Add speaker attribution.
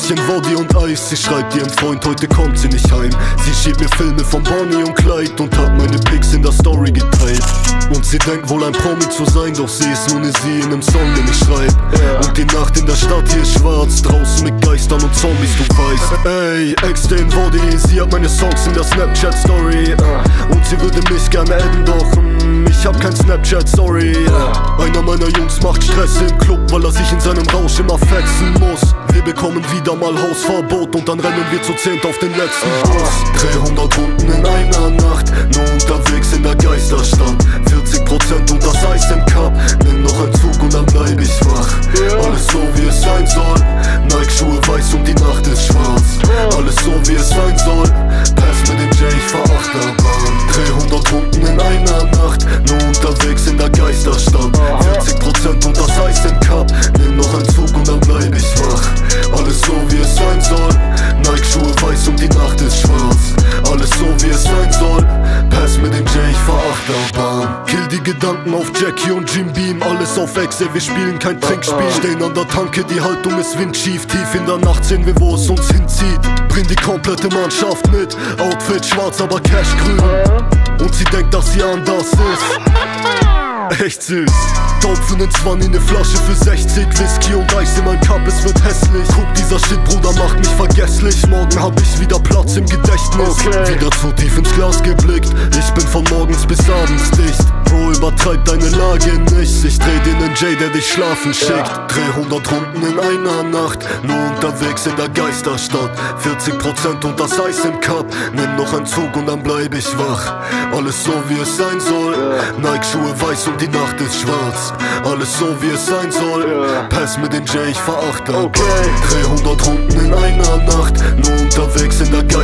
Speaker 1: bisschen Woddy und Eis. Sie schreibt ihrem Freund, heute kommt sie nicht heim. Sie schiebt mir Filme von Bonnie und Clyde und hat meine Pics in der Story geteilt. Und sie denkt wohl ein Promi zu sein, doch sie ist nur ne sie in nem Song, den ich schreib. Und die Nacht in der Stadt hier ist schwarz, draußen mit Geistern und Zombies, du weißt. Ey, ex den Body, sie hat meine Songs in der Snapchat-Story. Und sie würde mich gerne adden, doch ich hab kein Snapchat, sorry. Einer meiner Jungs macht Stress im Club, weil er sich in seinem Rausch immer fetzen muss. Wir bekommen wieder mal Hausverbot und dann rennen wir zu 10 auf den letzten Bus. 300 Runden in einer Nacht, nur unterwegs in der Geisterstadt. 40% und das Eis im Cup, nimm noch einen Zug und dann bleib ich wach. Alles so wie es sein soll, Nike-Schuhe weiß und die Nacht ist schwarz. Alles so wie es sein soll, Pass mit dem J, ich fahr Achterbahn. 300 Runden in einer Nacht, nur unterwegs in der Geisterstadt. 40% und das Eis im Cup, nimm noch einen Zug und dann bleib ich wach. Alles so wie es sein soll, Nike-Schuhe weiß und die Nacht ist schwarz. Alles so wie es sein soll, Pass mit dem J, ich fahr Achterbahn. Kill die Gedanken auf Jackie und Jim Beam, alles auf Ex, ey, wir spielen kein Trinkspiel. Stehen an der Tanke, die Haltung ist windschief. Tief in der Nacht sehen wir, wo es uns hinzieht. Bring die komplette Mannschaft mit, Outfit schwarz, aber Cash grün. Und sie denkt, dass sie anders ist. Echt süß. Taub für nen 20, ne Flasche für 60. Whisky und Eis in mein Cup, es wird hässlich. Guck, dieser Shit, Bruder, macht mich vergesslich. Morgen hab ich wieder Platz im Gedächtnis. Wieder zu tief ins Glas geblickt. Ich bin von morgens bis abends dicht. Bro, übertreib deine Lage nicht. Ich dreh dir nen J, der dich schlafen schickt. 300 Runden in einer Nacht, nur unterwegs in der Geisterstadt. 40% und das Eis im Cup, nimm noch einen Zug und dann bleib ich wach. Alles so wie es sein soll, Nike-Schuhe weiß und die Nacht ist schwarz. Alles so wie es sein soll, Pass mit dem J, ich fahr Achterbahn. 300 Runden in einer Nacht, nur unterwegs in der Geisterstadt.